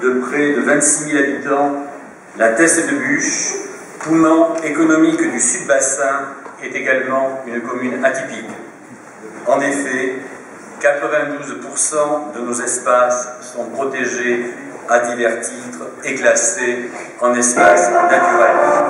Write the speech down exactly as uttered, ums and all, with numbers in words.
de près de vingt-six mille habitants, la Teste de Buch, poumon économique du Sud-Bassin, est également une commune atypique. En effet, quatre-vingt-douze pour cent de nos espaces sont protégés à divers titres et classés en espaces naturels.